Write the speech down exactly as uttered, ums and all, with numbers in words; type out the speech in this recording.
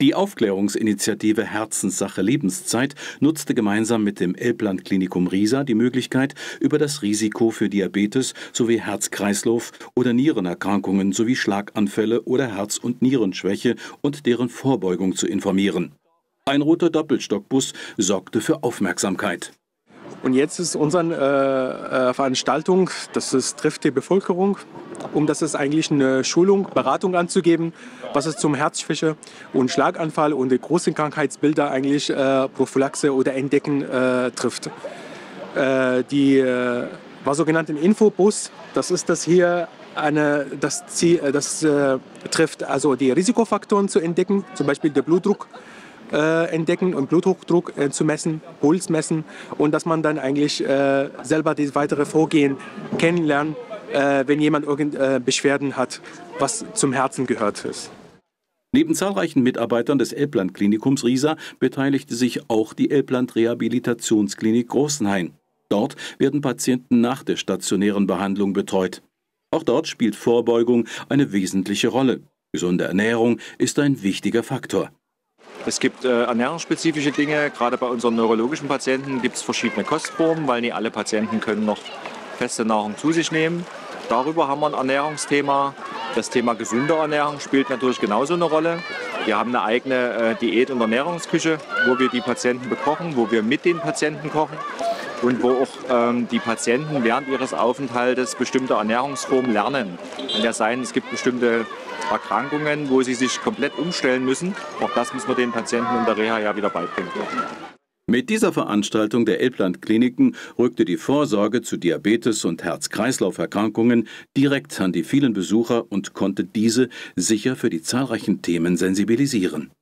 Die Aufklärungsinitiative Herzenssache Lebenszeit nutzte gemeinsam mit dem Elbland-Klinikum Riesa die Möglichkeit, über das Risiko für Diabetes sowie Herz-Kreislauf- oder Nierenerkrankungen sowie Schlaganfälle oder Herz- und Nierenschwäche und deren Vorbeugung zu informieren. Ein roter Doppelstockbus sorgte für Aufmerksamkeit. Und jetzt ist unsere äh, Veranstaltung, das ist, trifft die Bevölkerung, um das ist eigentlich eine Schulung, Beratung anzugeben, was es zum Herzschwäche und Schlaganfall und die großen Krankheitsbilder eigentlich äh, Prophylaxe oder Entdecken äh, trifft. Äh, die äh, war sogenannten Infobus, das ist das hier eine, das, Ziel, das äh, trifft also die Risikofaktoren zu entdecken, zum Beispiel der Blutdruck. Äh, entdecken und Bluthochdruck äh, zu messen, Puls messen und dass man dann eigentlich äh, selber das weitere Vorgehen kennenlernt, äh, wenn jemand irgendeine äh, Beschwerden hat, was zum Herzen gehört ist. Neben zahlreichen Mitarbeitern des Elbland-Klinikums Riesa beteiligte sich auch die Elbland-Rehabilitationsklinik Großenhain. Dort werden Patienten nach der stationären Behandlung betreut. Auch dort spielt Vorbeugung eine wesentliche Rolle. Gesunde Ernährung ist ein wichtiger Faktor. Es gibt äh, ernährungsspezifische Dinge, gerade bei unseren neurologischen Patienten gibt es verschiedene Kostformen, weil nicht alle Patienten können noch feste Nahrung zu sich nehmen. Darüber haben wir ein Ernährungsthema. Das Thema gesunde Ernährung spielt natürlich genauso eine Rolle. Wir haben eine eigene äh, Diät- und Ernährungsküche, wo wir die Patienten bekochen, wo wir mit den Patienten kochen und wo auch ähm, die Patienten während ihres Aufenthaltes bestimmte Ernährungsformen lernen. Kann ja sein, es gibt bestimmte Erkrankungen, wo sie sich komplett umstellen müssen. Auch das müssen wir den Patienten in der Reha ja wieder beibringen. Mit dieser Veranstaltung der Elbland-Kliniken rückte die Vorsorge zu Diabetes- und Herz-Kreislauf-Erkrankungen direkt an die vielen Besucher und konnte diese sicher für die zahlreichen Themen sensibilisieren.